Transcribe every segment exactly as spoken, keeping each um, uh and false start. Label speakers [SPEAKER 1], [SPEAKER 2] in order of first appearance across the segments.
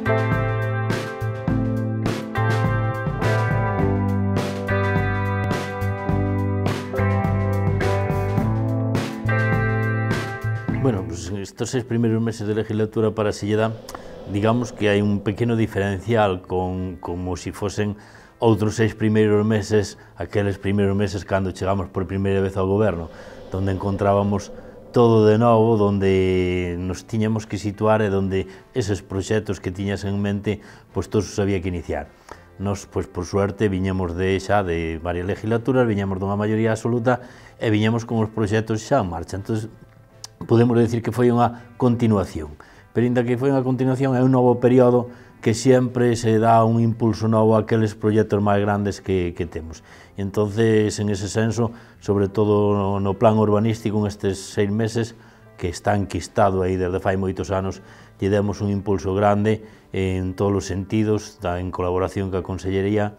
[SPEAKER 1] Bueno, pues estos seis primeros meses de legislatura para Silleda, digamos que hai un pequeno diferencial con como si fosen outros seis primeiros meses, aqueles primeiros meses cando chegamos por primeira vez ao goberno, donde encontrábamos todo de novo, donde nos tiñamos que situar e donde eses proxectos que tiñas en mente, pois todos os había que iniciar. Nos, pois, por suerte, viñemos de xa de varias legislaturas, viñemos dunha maioría absoluta e viñemos con os proxectos xa en marcha. Entón, podemos decir que foi unha continuación, pero ainda que foi unha continuación é un novo período que sempre se dá un impulso novo a aqueles proxectos máis grandes que, que temos. E entonces, en ese senso, sobre todo no, no plan urbanístico, en estes seis meses, que está enquistado aí desde fai moitos anos, lle demos un impulso grande en todos os sentidos, en colaboración ca Consellería,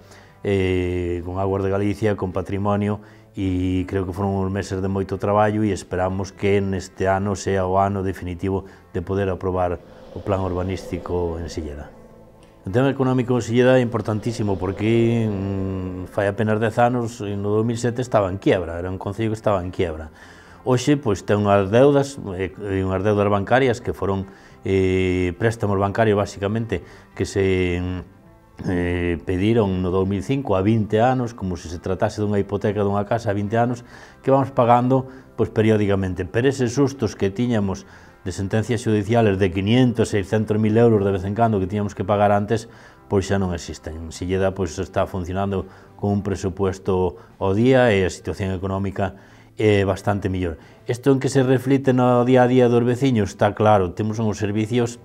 [SPEAKER 1] eh, con Aguas de Galicia, con Patrimonio, e creo que foron uns meses de moito traballo e esperamos que neste ano sea o ano definitivo de poder aprobar o plan urbanístico en Silleda. O tema económico en Silleda é importantísimo porque mmm, fai apenas dez anos, no dos mil sete estaba en quiebra, era un concello que estaba en quiebra. Hoxe, pois, ten unhas deudas, eh, unhas deudas bancarias que foron eh, préstamos bancarios, basicamente, que se Eh, pediron no dos mil cinco a vinte anos, como se se tratase dunha hipoteca dunha casa a vinte anos, que vamos pagando pois, periódicamente, pero eses sustos que tiñamos de sentencias judiciales de quinientos, seiscentos mil euros de vez en cando que tiñamos que pagar antes, pois xa non existen. Silleda pois, está funcionando con un presupuesto ao día e a situación económica é bastante mellor. Isto en que se reflite no día a día dos veciños está claro, temos uns servicios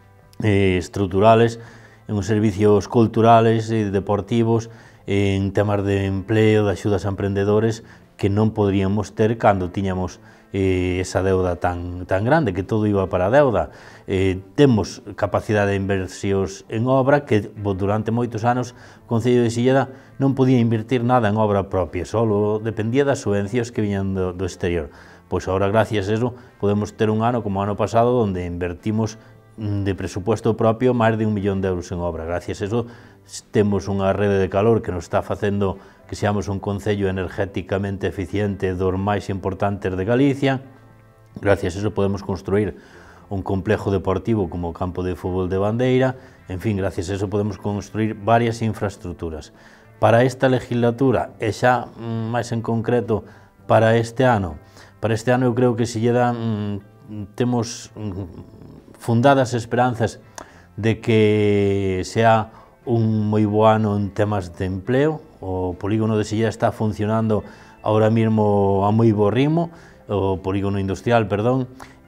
[SPEAKER 1] eh, estruturales, en os servicios culturales e deportivos, en temas de empleo, de axudas a emprendedores, que non poderíamos ter cando tiñamos eh, esa deuda tan, tan grande, que todo iba para a deuda. Eh, temos capacidade de inversións en obra, que durante moitos anos o Concello de Silleda non podía invertir nada en obra propia, só dependía das subvencións que viñan do, do exterior. Pois agora, gracias a eso, podemos ter un ano como o ano pasado, onde invertimos de presupuesto propio máis de un millón de euros en obra. Gracias a eso temos unha rede de calor que nos está facendo que seamos un concello energéticamente eficiente dos máis importantes de Galicia. Gracias a eso podemos construir un complejo deportivo como o campo de fútbol de Bandeira. En fin, gracias a eso podemos construir varias infraestructuras. Para esta legislatura e xa máis en concreto para este ano, para este ano eu creo que Silleda mm, temos mm, fundadas esperanzas de que sea un moi bo ano en temas de empleo. O polígono de Silleda está funcionando ahora mismo a moi bo ritmo, o polígono industrial, perdón,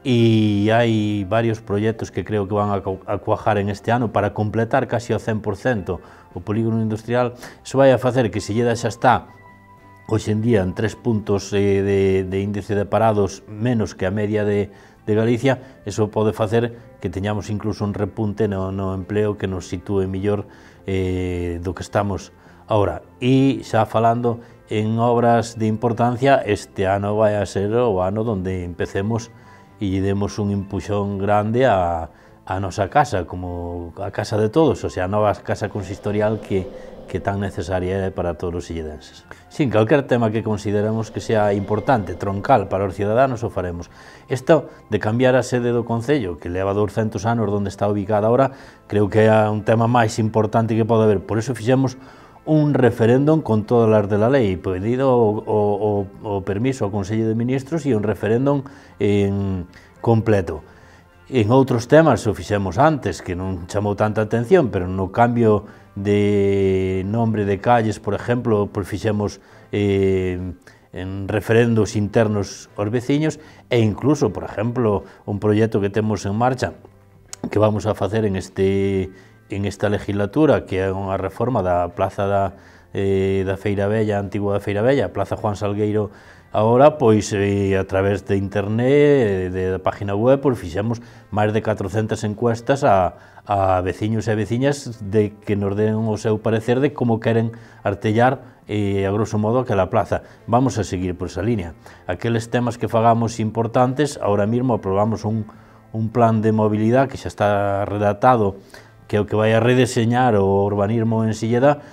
[SPEAKER 1] e hai varios proxectos que creo que van a cuajar en este ano para completar casi ao cen por cento o polígono industrial. Iso vai a facer que Silleda xa está hoxe en día en tres puntos de, de índice de parados menos que a media de de Galicia. Eso pode facer que teñamos incluso un repunte no, no empleo que nos sitúe mellor eh, do que estamos agora. E xa falando en obras de importancia, este ano vai a ser o ano onde empecemos e lle demos un impuxón grande a, a nosa casa, como a casa de todos, o sea, a nova casa consistorial que que tan necesaria é para todos os silledenses. Sin, calquer tema que consideremos que sea importante, troncal para os ciudadanos, o faremos. Isto de cambiar a sede do Concello, que leva douscentos anos onde está ubicada ahora, creo que é un tema máis importante que pode haber. Por iso fixemos un referéndum con todas as de la lei, pedido o, o, o permiso ao Consello de Ministros e un referéndum en completo. En outros temas o fixemos antes, que non chamou tanta atención, pero no cambio de nombre de calles, por exemplo, pois fixemos eh, en referendos internos aos veciños e incluso, por exemplo, un proxecto que temos en marcha que vamos a facer en, este, en esta legislatura, que é unha reforma da plaza da, eh, da Feira Bella, antigua da Feira Bella, Plaza Juan Salgueiro. Agora, pois, eh, a través de internet, de, de página web, pois, fixemos máis de catrocentas encuestas a, a veciños e veciñas de que nos den o seu parecer de como queren artellar, eh, a grosso modo, aquela plaza. Vamos a seguir por esa línea. Aqueles temas que fagamos importantes, ahora mismo aprobamos un, un plan de mobilidade que xa está redactado, que que é o que vai a redeseñar o urbanismo en Silleda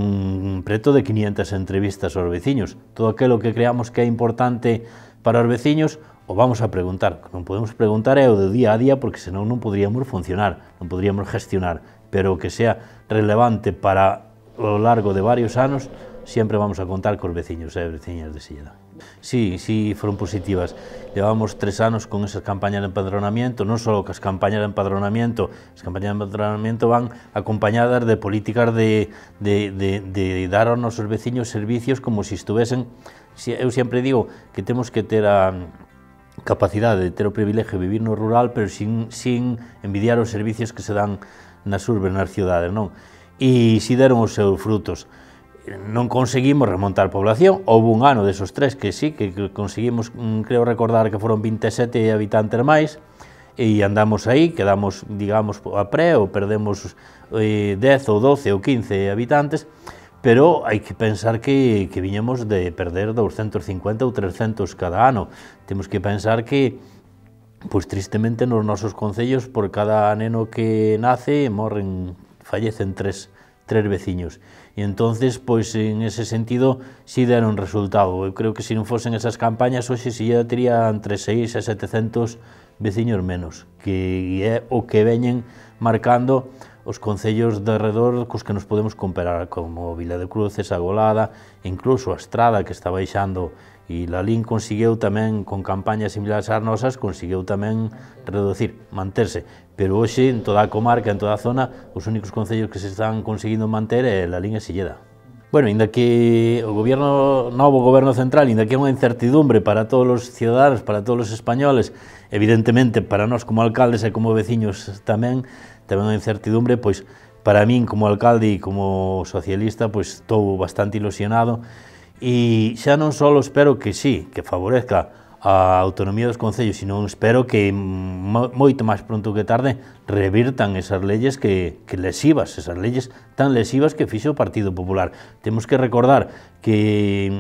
[SPEAKER 1] con preto de quinientas entrevistas aos veciños. Todo aquilo que creamos que é importante para os veciños o vamos a preguntar. Non podemos preguntar é o de día a día porque senón non poderíamos funcionar, non poderíamos gestionar, pero que sea relevante para o largo de varios anos sempre vamos a contar cos veciños e veciñas de Silleda. Sí, sí, foron positivas. Llevamos tres anos con esas campañas de empadronamiento, non só que as campañas de empadronamiento, as campañas de empadronamiento van acompañadas de políticas de, de, de, de dar aos nosos veciños servicios como se si estuvesen... Eu sempre digo que temos que ter a capacidade de ter o privilegio de vivir no rural, pero sin, sin envidiar os servicios que se dan nas urbes, nas cidades, non? E si deron os seus frutos. Non conseguimos remontar población, houve un ano desos tres que sí, que conseguimos, creo recordar que foron vinte e sete habitantes máis, e andamos aí, quedamos, digamos, a pre, ou perdemos eh, dez ou doce ou quince habitantes, pero hai que pensar que, que viñemos de perder doscientos cincuenta ou trescentos cada ano. Temos que pensar que, pois tristemente, nos nosos concellos, por cada neno que nace, morren, fallecen tres, tres veciños. E entonces, pois, en ese sentido, si deron resultado. Eu creo que se non fosen esas campañas, hoxe si ya tería entre seis e setecentos veciños menos, que é o que veñen marcando os concellos de arredor cos que nos podemos comparar, como Vila de Cruces, Agolada, incluso a Estrada, que está baixando, e Lalín conseguiu tamén, con campañas similares ás nosas, conseguiu tamén reducir, manterse, pero hoxe, en toda a comarca, en toda a zona, os únicos concellos que se están conseguindo manter é Lalín e Silleda. Bueno, inda que o goberno, novo goberno central, inda que é unha incertidumbre para todos os cidadanos, para todos os españoles, evidentemente para nós como alcaldes e como veciños tamén, tamén unha incertidumbre, pois para min como alcalde e como socialista, pois estou bastante ilusionado e xa non só espero que sí, que favorezca a autonomía dos concellos, sino espero que moito máis pronto que tarde revirtan esas leyes que, que lesivas, esas leyes tan lesivas que fixo o Partido Popular. Temos que recordar que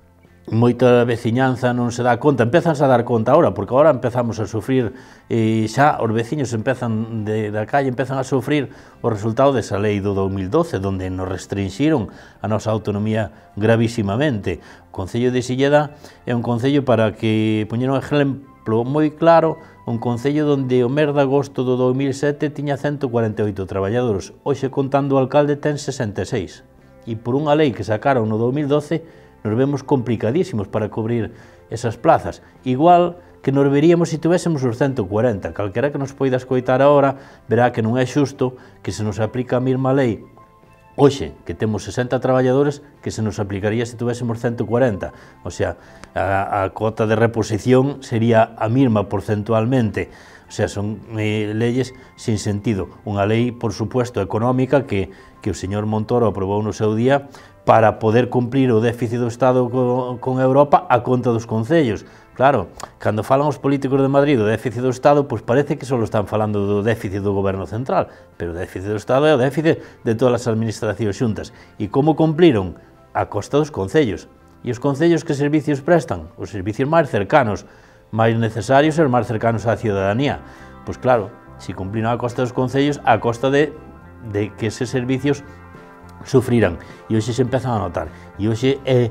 [SPEAKER 1] moita veciñanza non se dá conta, empezanse a dar conta agora, porque agora empezamos a sufrir, e xa os veciños empezan de, da calle, empezan a sufrir o resultado desa lei do dos mil doce, donde nos restringiron a nosa autonomía gravísimamente. O Concello de Silleda é un concello, para que poñer un exemplo moi claro, un concello donde o mes de agosto do dos mil sete tiña ciento cuarenta e oito traballadores, hoxe contando o alcalde ten sesenta e seis, e por unha lei que sacaron no dos mil doce nos vemos complicadísimos para cubrir esas plazas, igual que nos veríamos se tuvéssemos os ciento cuarenta. Calquera que nos poida escoitar agora verá que non é xusto que se nos aplica a mesma lei hoxe, que temos sesenta traballadores, que se nos aplicaría se tuvéssemos ciento cuarenta. O sea, a, a cota de reposición sería a mesma porcentualmente. O sea, son eh, leyes sin sentido. Unha lei, por supuesto, económica que, que o señor Montoro aprobou no seu día para poder cumplir o déficit do Estado con, con Europa a conta dos concellos. Claro, cando falan os políticos de Madrid do déficit do Estado, pois parece que só están falando do déficit do goberno central, pero o déficit do Estado é o déficit de todas as administracións xuntas. E como cumpliron? A costa dos concellos. E os concellos que servicios prestan? Os servicios máis cercanos, máis necesarios e os máis cercanos á ciudadanía. Pois claro, se cumpliron a costa dos concellos, a costa de, de que eses servicios sufriran, e hoxe se empezan a notar, e hoxe é,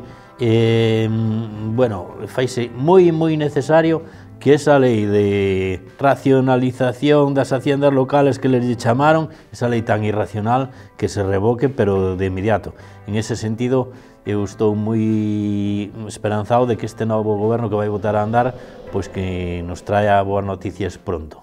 [SPEAKER 1] é bueno, faise moi moi necesario que esa lei de racionalización das haciendas locales que les chamaron, esa lei tan irracional, que se revoque, pero de inmediato. En ese sentido, eu estou moi esperanzado de que este novo goberno que vai botar a andar, pois que nos traia boas noticias pronto.